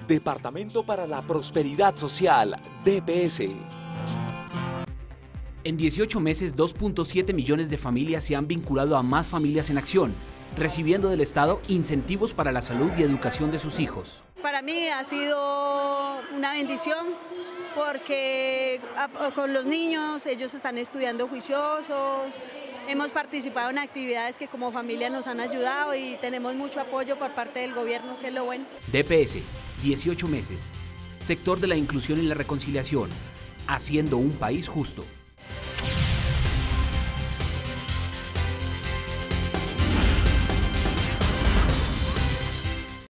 Departamento para la Prosperidad Social, DPS. En 18 meses, 2.7 millones de familias se han vinculado a Más Familias en Acción, recibiendo del Estado incentivos para la salud y educación de sus hijos. Para mí ha sido una bendición porque con los niños ellos están estudiando juiciosos, hemos participado en actividades que como familia nos han ayudado y tenemos mucho apoyo por parte del gobierno, que es lo bueno. DPS, 18 meses, sector de la inclusión y la reconciliación, haciendo un país justo.